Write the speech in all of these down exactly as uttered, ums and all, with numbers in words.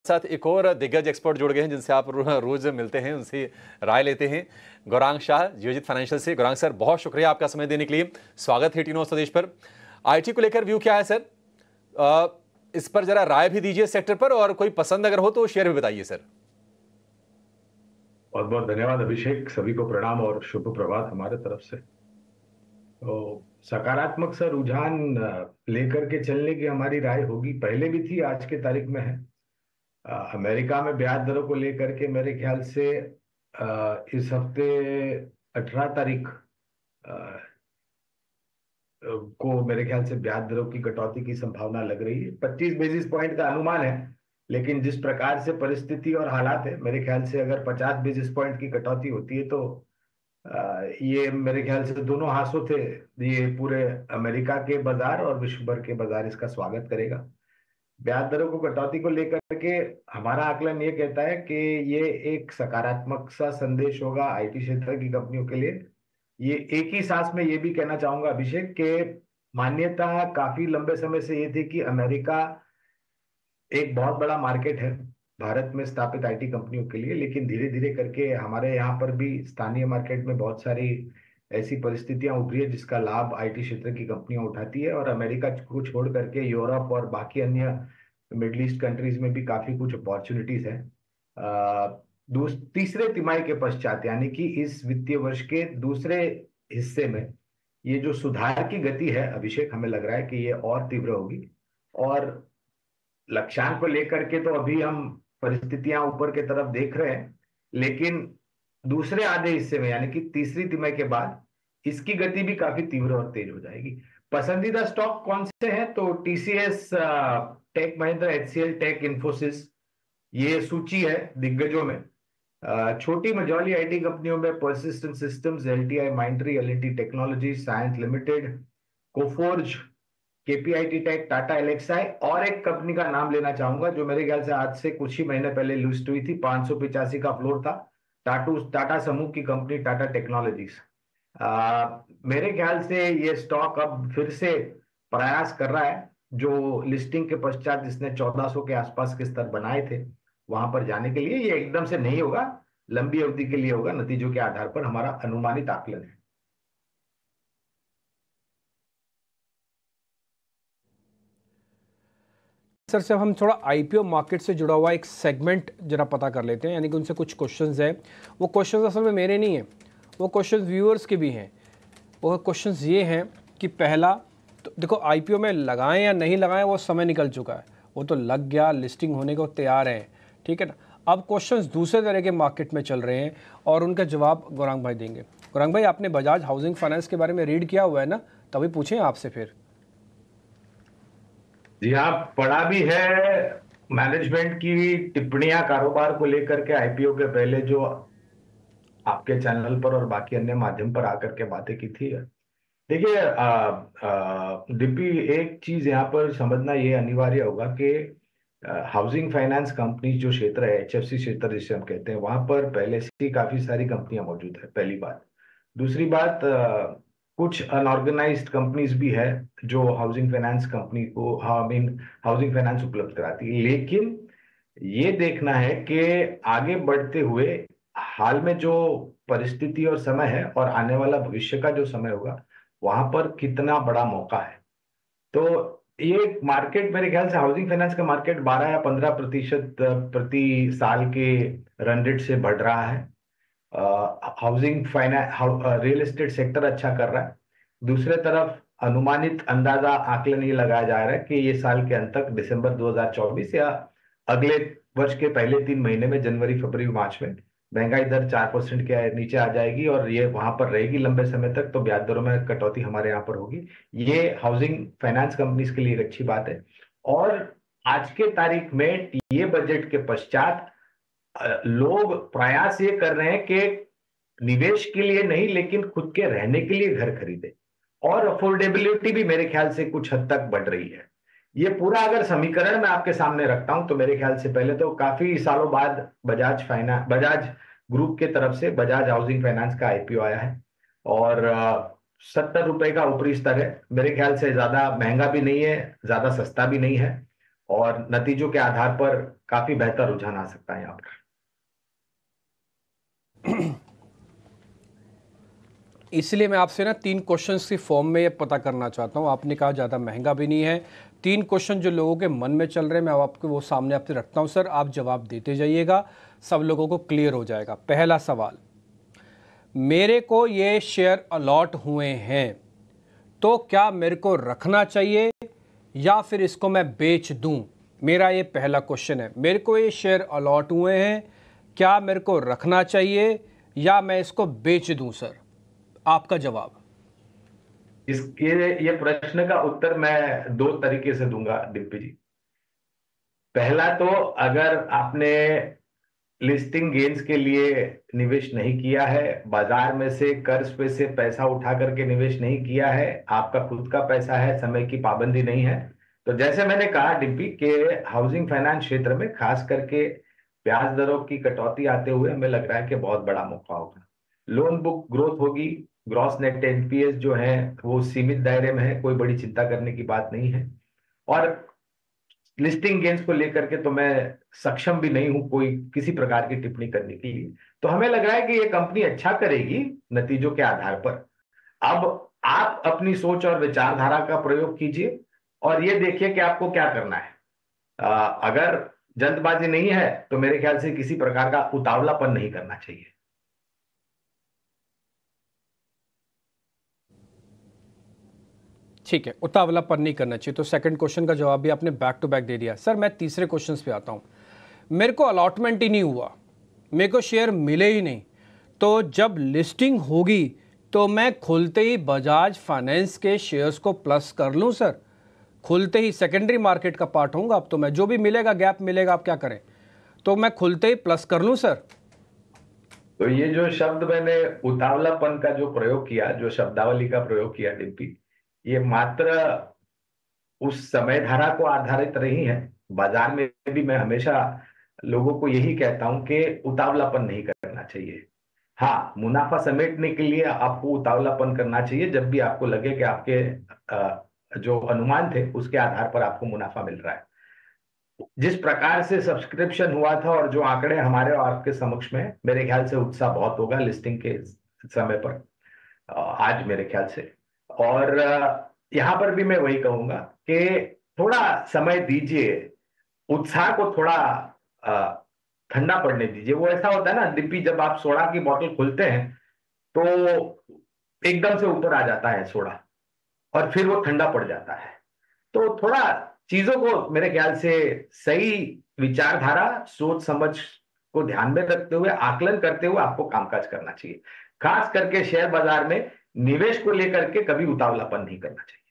साथ एक और दिग्गज एक्सपर्ट जुड़ गए हैं जिनसे आप रोज मिलते हैं, उनसे राय लेते हैं। गौरांग शाह, जियोजित फाइनेंशियल से। गौरांग सर, बहुत शुक्रिया आपका समय देने के लिए। स्वागत है टी न्यूज़ स्वदेश पर। आईटी को लेकर व्यू क्या है सर? आ, इस पर जरा राय भी दीजिए सेक्टर पर, और कोई पसंद अगर हो तो शेयर भी बताइए सर। बहुत बहुत धन्यवाद अभिषेक, सभी को प्रणाम और शुभ प्रभात हमारे तरफ से। तो सकारात्मक सा रुझान लेकर के चलने की हमारी राय होगी, पहले भी थी, आज के तारीख में है। अ, अमेरिका में ब्याज दरों को लेकर के मेरे ख्याल से अ, इस हफ्ते अठारह तारीख अ, को मेरे ख्याल से ब्याज दरों की कटौती की संभावना लग रही है। पच्चीस बेसिस पॉइंट का अनुमान है, लेकिन जिस प्रकार से परिस्थिति और हालात है, मेरे ख्याल से अगर पचास बेसिस पॉइंट की कटौती होती है तो आ, ये मेरे ख्याल से दोनों हाथों थे, ये पूरे अमेरिका के बाजार और विश्व भर के बाजार इसका स्वागत करेगा। ब्याज दरों को कटौती को लेकर के हमारा आकलन ये कहता है कि ये एक सकारात्मक सा संदेश होगा आईटी क्षेत्र की कंपनियों के लिए। ये एक ही सांस में ये भी कहना चाहूंगा अभिषेक के मान्यता काफी लंबे समय से ये थी कि अमेरिका एक बहुत बड़ा मार्केट है भारत में स्थापित आईटी कंपनियों के लिए, लेकिन धीरे धीरे करके हमारे यहाँ पर भी स्थानीय मार्केट में बहुत सारी ऐसी परिस्थितियां उभरी है जिसका लाभ आईटी क्षेत्र की कंपनियां उठाती है, और अमेरिका को छोड़ करके यूरोप और बाकी अन्य मिडल ईस्ट कंट्रीज में भी काफी कुछ अपॉर्चुनिटीज है। अ, दूस तीसरे तिमाही के पश्चात, यानी कि इस वित्तीय वर्ष के दूसरे हिस्से में ये जो सुधार की गति है अभिषेक, हमें लग रहा है कि ये और तीव्र होगी। और लक्ष्यांक को लेकर के तो अभी हम परिस्थितियां ऊपर की तरफ देख रहे हैं, लेकिन दूसरे आधे हिस्से में यानी कि तीसरी तिमाही के बाद इसकी गति भी काफी तीव्र और तेज हो जाएगी। पसंदीदा स्टॉक कौन से हैं? तो TCS, tech Mahindra, HCL tech, Infosys, ये सूची है दिग्गजों में। अ, छोटी मझौली आईटी कंपनियों में persistent systems, LTI, Mindtree, LNT technology, science limited, Coforge, KPIT tech, Tata Elxsi, और एक कंपनी का नाम लेना चाहूंगा जो मेरे ख्याल से आज से कुछ ही महीने पहले लिस्ट हुई थी, पांच सौ पिचासी का फ्लोर था, टाटू टाटा समूह की कंपनी टाटा टेक्नोलॉजीज। आ, मेरे ख्याल से ये स्टॉक अब फिर से प्रयास कर रहा है जो लिस्टिंग के पश्चात जिसने चौदह सौ के आसपास के स्तर बनाए थे वहां पर जाने के लिए। ये एकदम से नहीं होगा, लंबी अवधि के लिए होगा, नतीजों के आधार पर हमारा अनुमानित आकलन है। सर से हम थोड़ा आईपीओ मार्केट से जुड़ा हुआ एक सेगमेंट जरा पता कर लेते हैं, यानी कि उनसे कुछ क्वेश्चंस हैं। वो क्वेश्चंस असल में मेरे नहीं हैं, वो क्वेश्चंस व्यूअर्स के भी हैं। वो क्वेश्चंस ये हैं कि पहला तो देखो, आईपीओ में लगाएं या नहीं लगाएं वो समय निकल चुका है, वो तो लग गया, लिस्टिंग होने को तैयार है, ठीक है ना। अब क्वेश्चंस दूसरे तरह के मार्केट में चल रहे हैं और उनका जवाब गौरांग भाई देंगे। गौरांग भाई, आपने बजाज हाउसिंग फाइनेंस के बारे में रीड किया हुआ है ना, तभी पूछें आपसे फिर। जी हाँ, पढ़ा भी है। मैनेजमेंट की टिप्पणियां कारोबार को लेकर के आईपीओ के पहले जो आपके चैनल पर और बाकी अन्य माध्यम पर आकर के बातें की थी। देखिए डिप्पी, एक चीज यहाँ पर समझना ये अनिवार्य होगा कि हाउसिंग फाइनेंस कंपनी जो क्षेत्र है, एचएफसी क्षेत्र जिसे हम कहते हैं, वहां पर पहले से ही काफी सारी कंपनियां मौजूद है, पहली बात। दूसरी बात, अ, कुछ अनऑर्गेनाइज्ड कंपनीज भी है जो हाउसिंग फाइनेंस कंपनी को, आई मीन हाउसिंग फाइनेंस उपलब्ध कराती है। लेकिन ये देखना है कि आगे बढ़ते हुए हाल में जो परिस्थिति और समय है और आने वाला भविष्य का जो समय होगा, वहां पर कितना बड़ा मौका है। तो ये मार्केट, मेरे ख्याल से हाउसिंग फाइनेंस का मार्केट बारह या पंद्रह प्रतिशत प्रति साल के रन रेट से बढ़ रहा है। Housing finance, real estate sector अच्छा कर रहा है। दूसरे तरफ अनुमानित अंदाजा आकलन ये लगाया जा रहा है कि ये साल के अंत तक, दिसंबर दो हज़ार चौबीस या अगले वर्ष के पहले तीन महीने में, जनवरी, फरवरी, मार्च में महंगाई दर चार परसेंट के नीचे आ जाएगी और ये वहां पर रहेगी लंबे समय तक। तो ब्याज दरों में कटौती हमारे यहाँ पर होगी। ये हाउसिंग फाइनेंस कंपनीज के लिए एक अच्छी बात है। और आज के तारीख में ये बजट के पश्चात लोग प्रयास ये कर रहे हैं कि निवेश के लिए नहीं, लेकिन खुद के रहने के लिए घर खरीदे, और अफोर्डेबिलिटी भी मेरे ख्याल से कुछ हद तक बढ़ रही है। ये पूरा अगर समीकरण मैं आपके सामने रखता हूं तो मेरे ख्याल से पहले तो काफी सालों बाद बजाज फाइनेंस, बजाज ग्रुप के तरफ से बजाज हाउसिंग फाइनेंस का आईपीओ आया है, और सत्तर रुपए का ऊपरी स्तर है। मेरे ख्याल से ज्यादा महंगा भी नहीं है, ज्यादा सस्ता भी नहीं है, और नतीजों के आधार पर काफी बेहतर रुझान आ सकता है यहाँ पर। इसलिए मैं आपसे ना तीन क्वेश्चंस की फॉर्म में ये पता करना चाहता हूँ। आपने कहा ज़्यादा महंगा भी नहीं है, तीन क्वेश्चन जो लोगों के मन में चल रहे हैं मैं आपको वो सामने आपसे रखता हूँ सर, आप जवाब देते जाइएगा, सब लोगों को क्लियर हो जाएगा। पहला सवाल, मेरे को ये शेयर अलॉट हुए हैं तो क्या मेरे को रखना चाहिए या फिर इसको मैं बेच दूं? मेरा ये पहला क्वेश्चन है। मेरे को ये शेयर अलॉट हुए हैं, क्या मेरे को रखना चाहिए या मैं इसको बेच दूं सर? आपका जवाब। इसके ये प्रश्न का उत्तर मैं दो तरीके से दूंगा डिम्पी जी। पहला तो, अगर आपने लिस्टिंग गेन्स के लिए निवेश नहीं किया है, बाजार में से कर्ज पे से पैसा उठा करके निवेश नहीं किया है, आपका खुद का पैसा है, समय की पाबंदी नहीं है, तो जैसे मैंने कहा डिम्पी के हाउसिंग फाइनेंस क्षेत्र में खास करके ब्याज दरों की कटौती आते हुए हमें लग रहा है कि बहुत बड़ा मौका होगा। लोन बुक ग्रोथ होगी, ग्रॉस नेट एनपीएस जो है वो सीमित दायरे में है, कोई बड़ी चिंता करने की बात नहीं है। और लिस्टिंग गेन्स को लेकर के तो मैं सक्षम भी नहीं हूं कोई किसी प्रकार की टिप्पणी करने के लिए। तो हमें लग रहा है कि ये कंपनी अच्छा करेगी नतीजों के आधार पर। अब आप अपनी सोच और विचारधारा का प्रयोग कीजिए और ये देखिए कि आपको क्या करना है। आ, अगर जल्दबाजी नहीं है तो मेरे ख्याल से किसी प्रकार का उतावलापन नहीं करना चाहिए। ठीक है, उतावलापन नहीं करना चाहिए। तो सेकंड क्वेश्चन का जवाब भी आपने बैक टू बैक दे दिया। सर मैं तीसरे क्वेश्चन पे आता हूँ। मेरे को अलॉटमेंट ही नहीं हुआ, मेरे को शेयर मिले ही नहीं, तो जब लिस्टिंग होगी तो मैं खुलते ही बजाज फाइनेंस के शेयर्स को प्लस कर लूँ सर? खुलते ही सेकेंडरी मार्केट का पार्ट होऊंगा अब तो मैं, जो भी मिलेगा गैप मिलेगा, आप क्या करें, तो मैं खुलते ही प्लस कर लूँ सर? तो ये जो शब्द मैंने उतावलापन का जो प्रयोग किया, जो शब्दावली का प्रयोग किया डिम्पी, ये मात्र उस समय धारा को आधारित नहीं है। बाजार में भी मैं हमेशा लोगों को यही कहता हूं कि उतावलापन नहीं करना चाहिए। हाँ, मुनाफा समेटने के लिए आपको उतावलापन करना चाहिए जब भी आपको लगे कि आपके जो अनुमान थे उसके आधार पर आपको मुनाफा मिल रहा है। जिस प्रकार से सब्सक्रिप्शन हुआ था और जो आंकड़े हमारे और आपके समक्ष में, मेरे ख्याल से उत्साह बहुत होगा लिस्टिंग के समय पर आज मेरे ख्याल से। और यहां पर भी मैं वही कहूंगा कि थोड़ा समय दीजिए, उत्साह को थोड़ा ठंडा पड़ने दीजिए। वो ऐसा होता है ना डिप्पी, जब आप सोडा की बोतल खोलते हैं तो एकदम से ऊपर आ जाता है सोडा और फिर वो ठंडा पड़ जाता है। तो थोड़ा चीजों को मेरे ख्याल से सही विचारधारा, सोच समझ को ध्यान में रखते हुए, आकलन करते हुए आपको कामकाज करना चाहिए। खास करके शेयर बाजार में निवेश को लेकर के कभी उतावलापन नहीं करना चाहिए।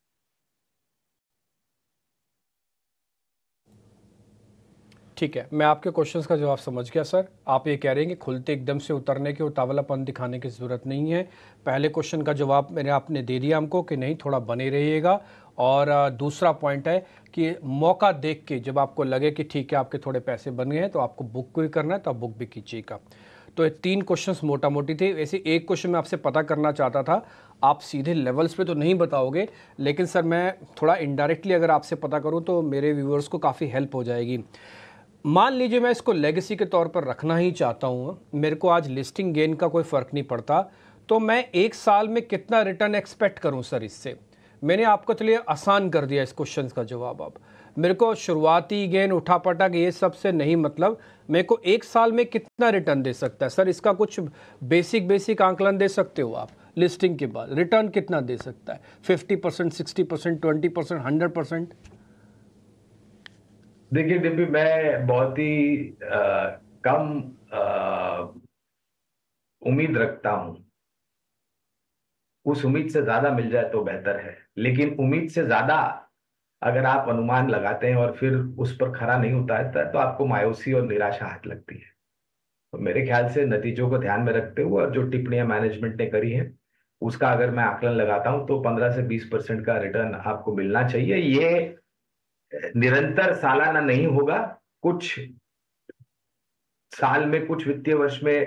ठीक है, मैं आपके क्वेश्चंस का जवाब समझ गया सर। आप ये कह रहे हैं कि खुलते एकदम से उतरने के, उतावलापन दिखाने की ज़रूरत नहीं है। पहले क्वेश्चन का जवाब मैंने आपने दे दिया हमको कि नहीं, थोड़ा बने रहिएगा। और दूसरा पॉइंट है कि मौका देख के जब आपको लगे कि ठीक है आपके थोड़े पैसे बन गए हैं तो आपको बुक भी करना है तो आप बुक भी कीजिएगा। तो ये तीन क्वेश्चंस मोटा मोटी थे। वैसे एक क्वेश्चन मैं आपसे पता करना चाहता था, आप सीधे लेवल्स पे तो नहीं बताओगे, लेकिन सर मैं थोड़ा इनडायरेक्टली अगर आपसे पता करूँ तो मेरे व्यूअर्स को काफ़ी हेल्प हो जाएगी। मान लीजिए मैं इसको लेगेसी के तौर पर रखना ही चाहता हूँ, मेरे को आज लिस्टिंग गेन का कोई फ़र्क नहीं पड़ता, तो मैं एक साल में कितना रिटर्न एक्सपेक्ट करूँ सर इससे? मैंने आपको चलिए आसान कर दिया इस क्वेश्चन का जवाब। अब मेरे को शुरुआती गेन, उठा पटक ये सब से नहीं मतलब, मेरे को एक साल में कितना रिटर्न दे सकता है सर? इसका कुछ बेसिक बेसिक आंकलन दे सकते हो आप? लिस्टिंग के बाद रिटर्न कितना दे सकता है? Fifty percent, sixty percent, twenty percent, hundred percent? देखिए डिम्पी, मैं बहुत ही आ, कम आ, उम्मीद रखता हूं। उस उम्मीद से ज्यादा मिल जाए तो बेहतर है, लेकिन उम्मीद से ज्यादा अगर आप अनुमान लगाते हैं और फिर उस पर खरा नहीं उतारता है तो आपको मायूसी और निराशा हाथ लगती है। तो मेरे ख्याल से नतीजों को ध्यान में रखते हुए और जो टिप्पणियां मैनेजमेंट ने करी हैं उसका अगर मैं आकलन लगाता हूं तो पंद्रह से बीस परसेंट का रिटर्न आपको मिलना चाहिए। ये निरंतर सालाना नहीं होगा, कुछ साल में, कुछ वित्तीय वर्ष में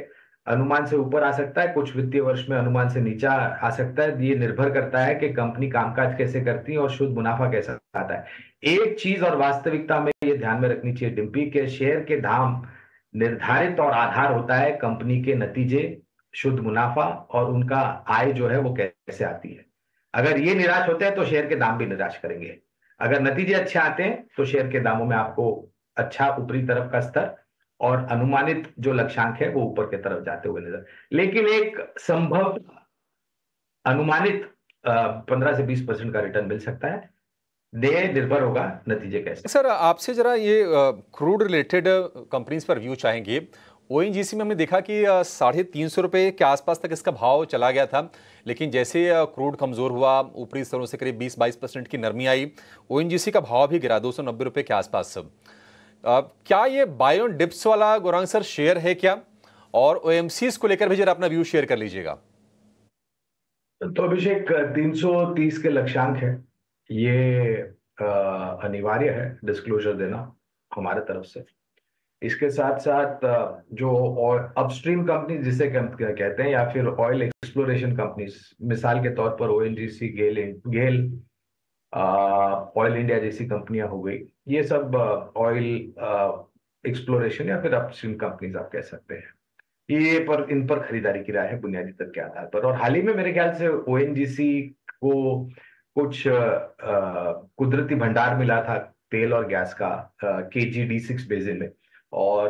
अनुमान से ऊपर आ सकता है, कुछ वित्तीय वर्ष में अनुमान से नीचा आ सकता है। ये निर्भर करता है कि कंपनी कामकाज कैसे करती है और शुद्ध मुनाफा कैसा आता है। एक चीज और वास्तविकता में ये ध्यान में रखनी चाहिए डिम्पी, के शेयर के दाम निर्धारित और आधार होता है कंपनी के नतीजे, शुद्ध मुनाफा और उनका आय जो है वो कैसे आती है। अगर ये निराश होते हैं तो शेयर के दाम भी निराश करेंगे। अगर नतीजे अच्छे आते हैं तो शेयर के दामों में आपको अच्छा ऊपरी तरफ का स्तर और अनुमानित जो लक्ष्यांक है वो ऊपर की तरफ जाते हुए नजर, लेकिन एक संभव अनुमानित पंद्रह से बीस परसेंट का रिटर्न मिल सकता है। दे निर्भर होगा नतीजे कैसे। सर आपसे जरा ये क्रूड रिलेटेड कंपनीज पर व्यू चाहेंगे। ओएनजीसी में हमने देखा कि साढ़े तीन सौ रुपये के आसपास तक इसका भाव चला गया था, लेकिन जैसे क्रूड कमज़ोर हुआ, ऊपरी स्तरों से करीब बीस बाईस परसेंट की नरमी आई, ओएनजीसी का भाव भी गिरा दो सौ नब्बे रुपये के आसपास। सब क्या ये बाय ऑन डिप्स वाला गौरांग सर शेयर है क्या? और ओएमसीज को लेकर भी जरा अपना व्यू शेयर कर लीजिएगा। तो अभिषेक तीन सौ तीस के लक्ष्यांक है, ये अनिवार्य है डिस्क्लोजर देना हमारे तरफ से। इसके साथ साथ जो अपस्ट्रीम कंपनी जिसे कहते हैं या फिर ऑयल एक्सप्लोरेशन कंपनीज, मिसाल के तौर पर ONGC, GAIL GAIL oil India जैसी कंपनियां हो गई, ये सब ऑयल एक्सप्लोरेशन या फिर अपस्ट्रीम कंपनीज आप कह सकते हैं। ये पर इन पर खरीदारी की राय है बुनियादी तथ्य के आधार पर। और हाल ही में मेरे ख्याल से ओएनजीसी को कुछ आ, कुदरती भंडार मिला था तेल और गैस का के जी डी सिक्स बेसिन में, और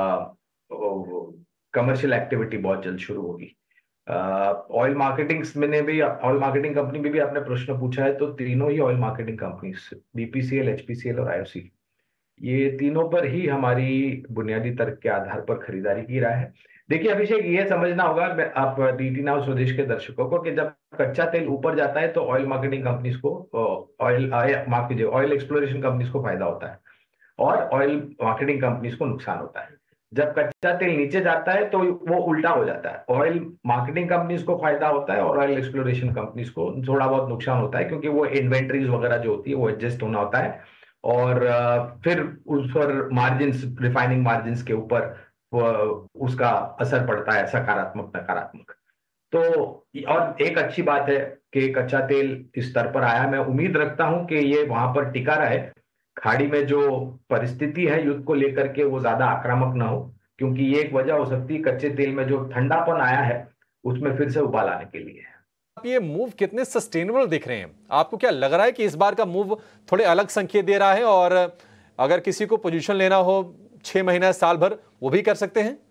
कमर्शियल एक्टिविटी बहुत जल्द शुरू होगी। ऑयल मार्केटिंग मैंने भी ऑयल मार्केटिंग कंपनी में भी आपने प्रश्न पूछा है, तो तीनों ही oil marketing companies BPCL, HPCL और आईओसी, ये तीनों पर ही हमारी बुनियादी तर्क के आधार पर खरीदारी की राय है। देखिए अभिषेक, ये समझना होगा आप डीटी नाउ स्वदेश के दर्शकों को कि जब कच्चा तेल ऊपर जाता है तो ऑयल मार्केटिंग कंपनीज को ऑयल माफ कीजिए ऑयल एक्सप्लोरेशन कंपनीज को फायदा होता है और ऑयल मार्केटिंग कंपनीज को नुकसान होता है। जब कच्चा तेल नीचे जाता है तो वो उल्टा हो जाता है, ऑयल मार्केटिंग कंपनीज को फायदा होता है और ऑयल एक्सप्लोरेशन कंपनीज को थोड़ा बहुत नुकसान होता है, क्योंकि वो इन्वेंट्रीज वगैरह जो होती है वो एडजस्ट होना होता है और फिर उस पर मार्जिन्स, रिफाइनिंग मार्जिन्स के ऊपर उसका असर पड़ता है, सकारात्मक नकारात्मक। तो और एक अच्छी बात है कि कच्चा तेल इस स्तर पर आया, मैं उम्मीद रखता हूं कि ये वहां पर टिका रहे। खाड़ी में जो परिस्थिति है युद्ध को लेकर के वो ज्यादा आक्रामक ना हो, क्योंकि ये एक वजह हो सकती है कच्चे तेल में जो ठंडापन आया है उसमें फिर से उबाल आने के लिए। आप ये मूव कितने सस्टेनेबल दिख रहे हैं? आपको क्या लग रहा है कि इस बार का मूव थोड़े अलग संकेत दे रहा है, और अगर किसी को पोजीशन लेना हो छह महीना साल भर, वो भी कर सकते हैं?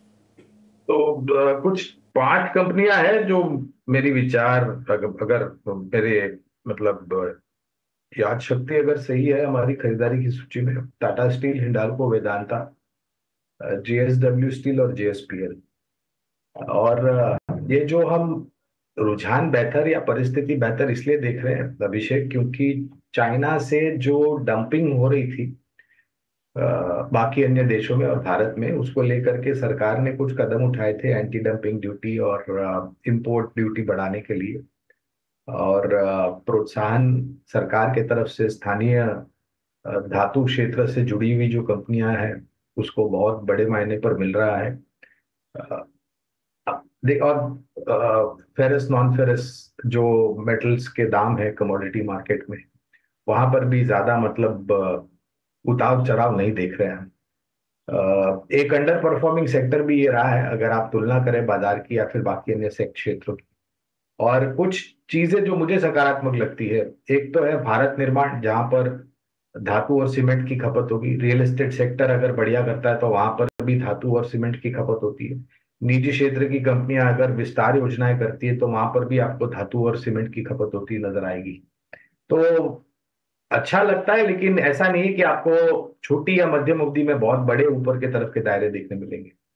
तो कुछ पांच कंपनियां हैं जो मेरी विचार, अगर मेरे मतलब याद शक्ति अगर सही है, हमारी खरीदारी की सूची में Tata steel, Hindalco, Vedanta, JSW steel और जेएसपीएल। और ये जो हम रुझान बेहतर या परिस्थिति बेहतर इसलिए देख रहे हैं अभिषेक, क्योंकि चाइना से जो डंपिंग हो रही थी बाकी अन्य देशों में और भारत में, उसको लेकर के सरकार ने कुछ कदम उठाए थे, एंटी डंपिंग ड्यूटी और इंपोर्ट ड्यूटी बढ़ाने के लिए, और प्रोत्साहन सरकार के तरफ से स्थानीय धातु क्षेत्र से जुड़ी हुई जो कंपनियां हैं उसको बहुत बड़े मायने पर मिल रहा है। और फेरस नॉन फेरस जो मेटल्स के दाम है कमोडिटी मार्केट में, वहां पर भी ज्यादा मतलब उतार चढ़ाव नहीं देख रहे हैं। एक अंडर परफॉर्मिंग सेक्टर भी ये रहा है अगर आप तुलना करें बाजार की या फिर बाकी अन्य क्षेत्रों की। और कुछ चीजें जो मुझे सकारात्मक लगती है, एक तो है भारत निर्माण, जहां पर धातु और सीमेंट की खपत होगी। रियल एस्टेट सेक्टर अगर बढ़िया करता है तो वहां पर भी धातु और सीमेंट की खपत होती है। निजी क्षेत्र की कंपनियां अगर विस्तार योजनाएं करती है तो वहां पर भी आपको धातु और सीमेंट की खपत होती नजर आएगी। तो अच्छा लगता है, लेकिन ऐसा नहीं है कि आपको छोटी या मध्यम अवधि में बहुत बड़े ऊपर के तरफ के दायरे देखने मिलेंगे।